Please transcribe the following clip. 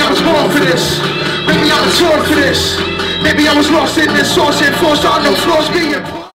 I was born for this. Maybe I was torn for this. Maybe I was lost in this source and forced on no flaws being